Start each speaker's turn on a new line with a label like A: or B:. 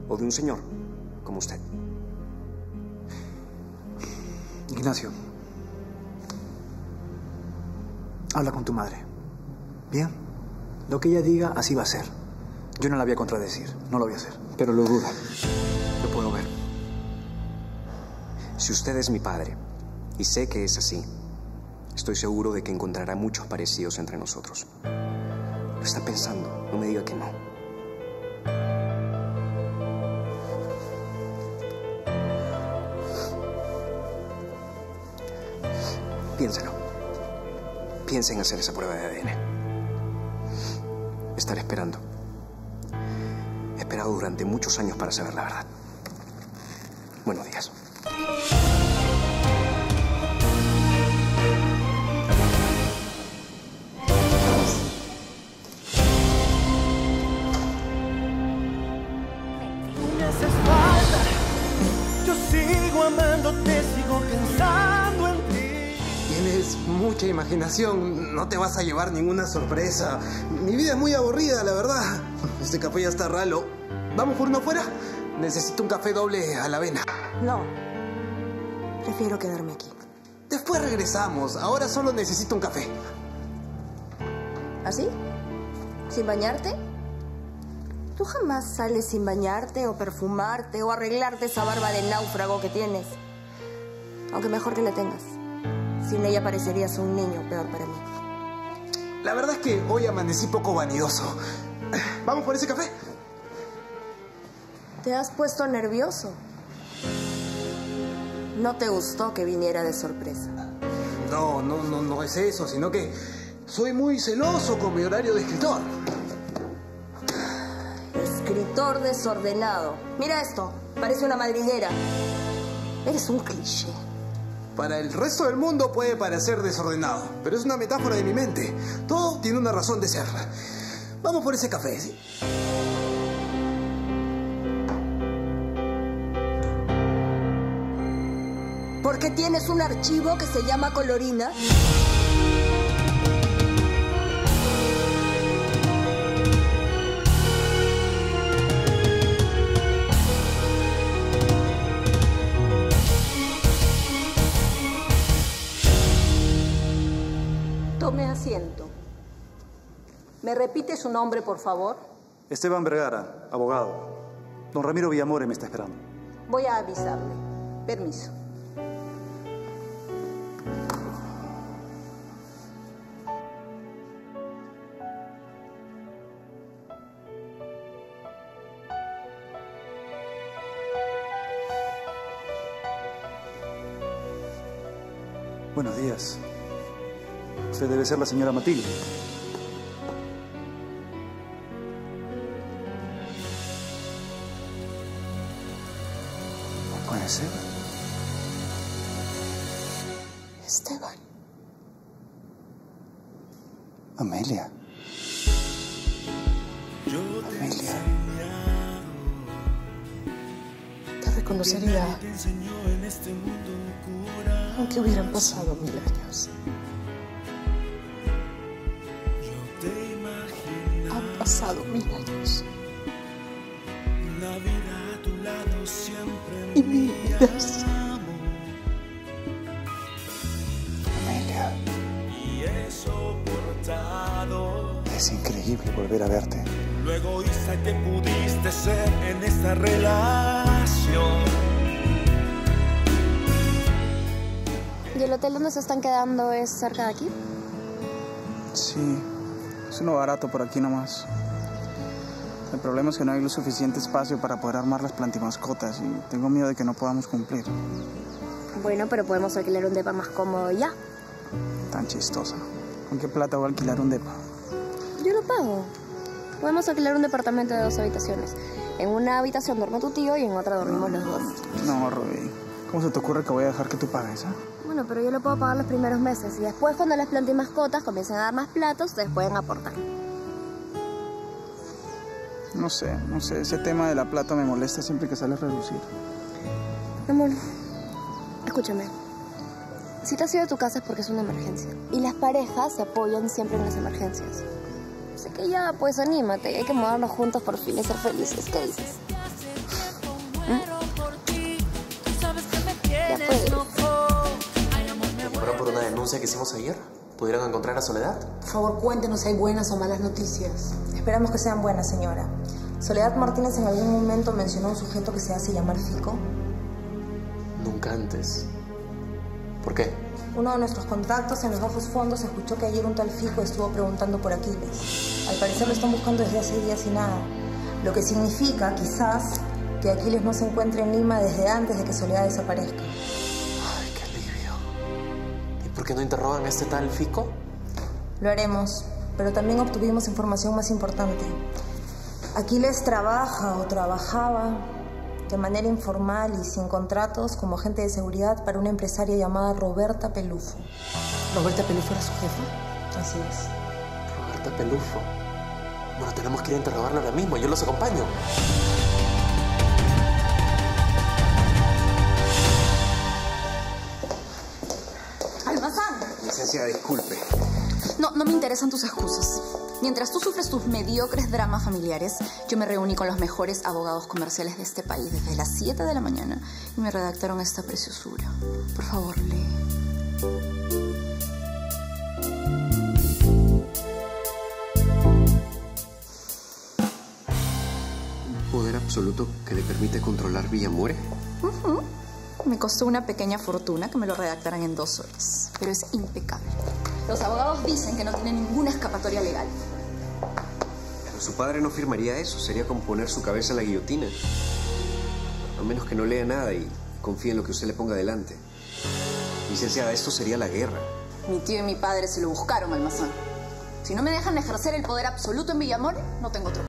A: o de un señor como usted.
B: Ignacio, habla con tu madre. ¿Bien? Lo que ella diga, así va a ser. Yo no la voy a contradecir, no lo voy a hacer. Pero lo dudo. Lo puedo ver.
A: Si usted es mi padre, y sé que es así, estoy seguro de que encontrará muchos parecidos entre nosotros. Lo está pensando, no me diga que no. Piénselo. Piensa en hacer esa prueba de ADN. Estaré esperando. He esperado durante muchos años para saber la verdad. Buenos días.
C: Me haces falta. Yo sigo amándote, sigo pensando en ti.
D: Tienes mucha imaginación, no te vas a llevar ninguna sorpresa. Mi vida es muy aburrida, la verdad. Este café ya está ralo. ¿Vamos por uno afuera? Necesito un café doble a la avena.
E: No. Prefiero quedarme aquí.
D: Después regresamos. Ahora solo necesito un café.
E: ¿Así? ¿Sin bañarte? Tú jamás sales sin bañarte o perfumarte o arreglarte esa barba de náufrago que tienes. Aunque mejor que la tengas. Sin ella parecerías un niño, peor para mí.
D: La verdad es que hoy amanecí poco vanidoso. ¿Vamos por ese café?
E: ¿Te has puesto nervioso? ¿No te gustó que viniera de sorpresa?
D: No es eso, sino que soy muy celoso con mi horario de escritor.
E: Escritor desordenado. Mira esto, parece una madriguera. Eres un cliché.
D: Para el resto del mundo puede parecer desordenado, pero es una metáfora de mi mente. Todo tiene una razón de ser. Vamos por ese café, ¿sí?
E: ¿Por qué tienes un archivo que se llama Colorina?
F: Tome asiento. ¿Me repite su nombre, por favor?
B: Esteban Vergara, abogado. Don Ramiro Villamore me está esperando.
F: Voy a avisarle. Permiso.
B: Buenos días. Usted debe ser la señora Matilde. No puede ser.
E: Esteban.
B: Amelia. Amelia.
G: Te reconocería aunque hubieran pasado 1000 años. Han pasado 1000 años. Y 1000 vidas.
B: Amelia. Es increíble volver a verte.
C: Lo egoísta que pudiste ser en esta relación.
H: ¿Y el hotel donde se están quedando es cerca de aquí?
I: Sí, es uno barato por aquí nomás. El problema es que no hay lo suficiente espacio para poder armar las plantimascotas y tengo miedo de que no podamos cumplir.
H: Bueno, pero podemos alquilar un depa más cómodo ya.
I: Tan chistosa. ¿Con qué plata voy a alquilar un depa?
H: Yo lo pago. Podemos alquilar un departamento de 2 habitaciones. En una habitación duerme tu tío y en otra dormimos los dos.
I: No, Robbie. ¿Cómo se te ocurre que voy a dejar que tú pagues,
H: Bueno, pero yo lo puedo pagar los primeros meses y después cuando las plantimascotas comiencen a dar más platos, ustedes pueden aportar.
I: No sé. Ese tema de la plata me molesta siempre que sale a relucir.
H: Amor, escúchame. Si te has ido de tu casa es porque es una emergencia. Y las parejas se apoyan siempre en las emergencias. Así que ya, pues anímate. Hay que mudarnos juntos por fin y ser felices. ¿Qué dices?
J: que hicimos ayer? ¿Pudieron encontrar a Soledad?
K: Por favor, cuéntenos si hay buenas o malas noticias.
E: Esperamos que sean buenas, señora. Soledad Martínez en algún momento mencionó a un sujeto que se hace llamar Fico.
J: Nunca antes. ¿Por qué?
E: Uno de nuestros contactos en los bajos fondos escuchó que ayer un tal Fico estuvo preguntando por Aquiles. Al parecer lo están buscando desde hace días y nada. Lo que significa, quizás, que Aquiles no se encuentre en Lima desde antes de que Soledad desaparezca.
J: Ay, qué alivio. ¿Y por qué no interrogan a este tal Fico?
E: Lo haremos, pero también obtuvimos información más importante. Aquiles trabaja o trabajaba de manera informal y sin contratos como agente de seguridad para una empresaria llamada Roberta Pelufo.
K: ¿Roberta Pelufo era su jefa?
E: Así es.
J: Roberta Pelufo. Bueno, tenemos que ir a interrogarla ahora mismo. Yo los acompaño.
H: Almazán.
A: Licenciada, disculpe.
H: No me interesan tus excusas. Mientras tú sufres tus mediocres dramas familiares, yo me reuní con los mejores abogados comerciales de este país desde las 7 de la mañana y me redactaron esta preciosura. Por favor, lee.
A: ¿Un poder absoluto que le permite controlar Villamore?
H: Me costó una pequeña fortuna que me lo redactaran en 2 horas, pero es impecable. Los abogados dicen que no tiene ninguna escapatoria legal.
A: Pero su padre no firmaría eso. Sería como poner su cabeza en la guillotina. A menos que no lea nada y confíe en lo que usted le ponga delante. Licenciada, esto sería la guerra.
H: Mi tío y mi padre se lo buscaron, Almazán. Si no me dejan ejercer el poder absoluto en Villamore, no tengo otro.